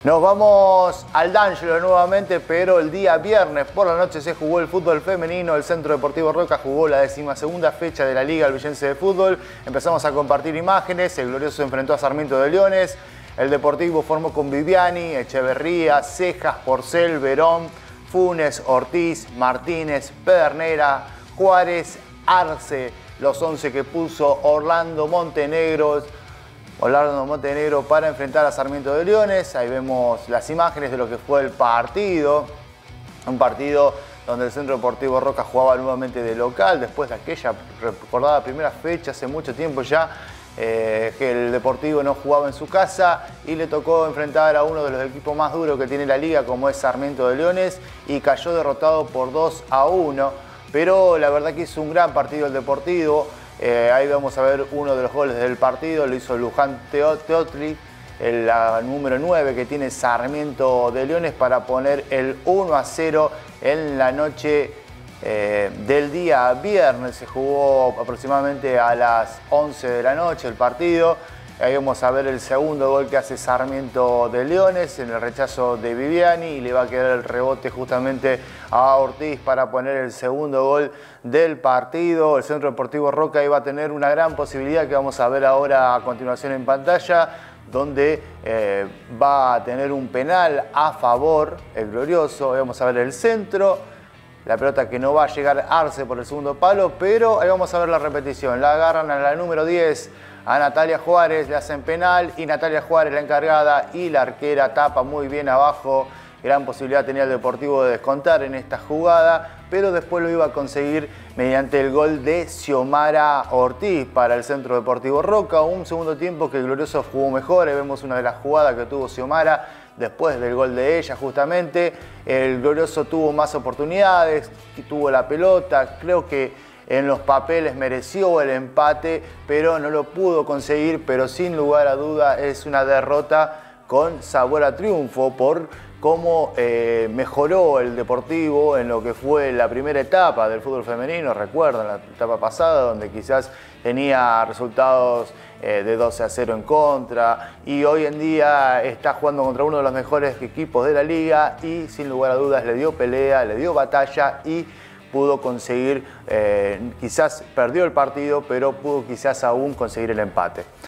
Nos vamos al D'Angelo nuevamente, pero el día viernes por la noche se jugó el fútbol femenino. El Centro Deportivo Roca jugó la 12ª fecha de la Liga Albigense de Fútbol. Empezamos a compartir imágenes. El Glorioso enfrentó a Sarmiento de Leones. El Deportivo formó con Viviani, Echeverría, Cejas, Porcel, Verón, Funes, Ortiz, Martínez, Pedernera, Juárez, Arce. Los 11 que puso Orlando Montenegro para enfrentar a Sarmiento de Leones. Ahí vemos las imágenes de lo que fue el partido. Un partido donde el Centro Deportivo Roca jugaba nuevamente de local, después de aquella recordada primera fecha, hace mucho tiempo ya, que el Deportivo no jugaba en su casa y le tocó enfrentar a uno de los equipos más duros que tiene la liga, como es Sarmiento de Leones, y cayó derrotado por 2-1. Pero la verdad que hizo un gran partido el Deportivo. Ahí vamos a ver uno de los goles del partido, lo hizo Luján Teotli, el número 9 que tiene Sarmiento de Leones, para poner el 1-0 en la noche del día viernes. Se jugó aproximadamente a las 11 de la noche el partido. Ahí vamos a ver el segundo gol que hace Sarmiento de Leones en el rechazo de Viviani, y le va a quedar el rebote justamente a Ortiz para poner el segundo gol del partido. El Centro Deportivo Roca iba a tener una gran posibilidad que vamos a ver ahora a continuación en pantalla, donde va a tener un penal a favor el Glorioso. Ahí vamos a ver el centro, la pelota que no va a llegar Arce por el segundo palo, pero ahí vamos a ver la repetición. La agarran a la número 10, a Natalia Juárez, le hacen penal, y Natalia Juárez, la encargada, y la arquera tapa muy bien abajo. Gran posibilidad tenía el Deportivo de descontar en esta jugada, pero después lo iba a conseguir mediante el gol de Xiomara Ortiz para el Centro Deportivo Roca. Un segundo tiempo que el Glorioso jugó mejor. Ahí vemos una de las jugadas que tuvo Xiomara después del gol de ella justamente. El Glorioso tuvo más oportunidades, tuvo la pelota. Creo que en los papeles mereció el empate, pero no lo pudo conseguir. Pero sin lugar a duda es una derrota con sabor a triunfo por cómo mejoró el Deportivo en lo que fue la primera etapa del fútbol femenino. Recuerdan la etapa pasada, donde quizás tenía resultados de 12-0 en contra, y hoy en día está jugando contra uno de los mejores equipos de la liga, y sin lugar a dudas le dio pelea, le dio batalla y pudo conseguir, quizás perdió el partido, pero pudo quizás aún conseguir el empate.